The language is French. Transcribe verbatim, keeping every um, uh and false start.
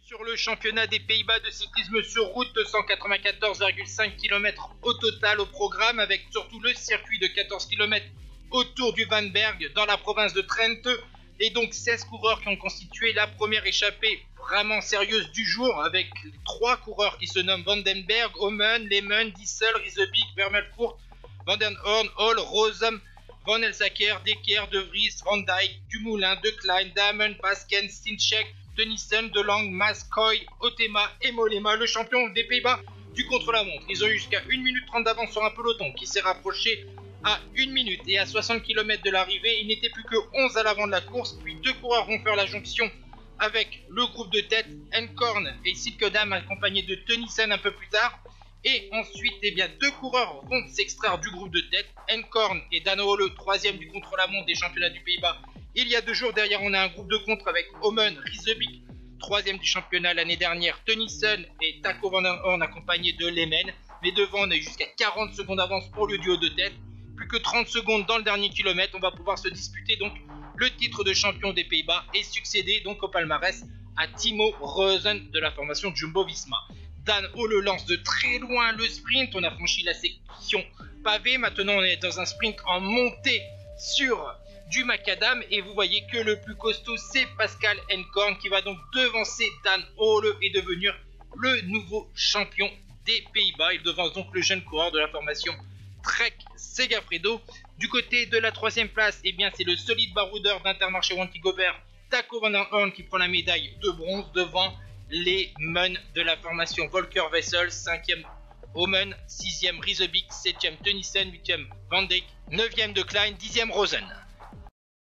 Sur le championnat des Pays-Bas de cyclisme sur route, cent quatre-vingt-quatorze virgule cinq kilomètres au total au programme, avec surtout le circuit de quatorze kilomètres autour du Van Berg dans la province de Trente, et donc seize coureurs qui ont constitué la première échappée vraiment sérieuse du jour, avec trois coureurs qui se nomment Vandenberg, Omen, Lehman, Diesel, Riesebeek, Vermelcourt, Van den Horn, Hall, Rosum, Van Elsacker, Decker, De Vries, Van Dijk, Dumoulin, De Klein, Damen, Pasken, Stinchek, Tennyson, Delang, Mascoy, Otema et Mollema, le champion des Pays-Bas du contre-la-montre. Ils ont eu jusqu'à une minute trente d'avance sur un peloton qui s'est rapproché à une minute, et à soixante kilomètres de l'arrivée, il n'était plus que onze à l'avant de la course, puis deux coureurs vont faire la jonction avec le groupe de tête, Enkorn et Silkedam accompagnés de Tennyson un peu plus tard. Et ensuite, eh bien, deux coureurs vont s'extraire du groupe de tête, Enkorn et Dan Ole, troisième du contre-la-montre des championnats du Pays-Bas. Il y a deux jours, derrière, on a un groupe de contre avec Omen, Riesebeek, troisième du championnat l'année dernière, Tennyson et Taco Van den Horn accompagnés de Lehman. Mais devant, on a eu jusqu'à quarante secondes d'avance pour le duo de tête. Plus que trente secondes dans le dernier kilomètre, on va pouvoir se disputer donc le titre de champion des Pays-Bas et succéder donc au palmarès à Timo Rosen de la formation Jumbo-Visma. Dan Ole lance de très loin le sprint, on a franchi la section pavée, maintenant on est dans un sprint en montée sur du macadam, et vous voyez que le plus costaud c'est Pascal Enkorn qui va donc devancer Dan Ole et devenir le nouveau champion des Pays-Bas. Il devance donc le jeune coureur de la formation Trek Segafredo. Du côté de la troisième place, eh bien c'est le solide baroudeur d'Intermarché Wanty-Gobert, Taco Van den Horn, qui prend la médaille de bronze devant les men de la formation Volker Wessel, cinquième Omen, sixième Riesebeek, septième Tennyson, huitième Van Dijk, neuvième De Klein, dixième Rosen.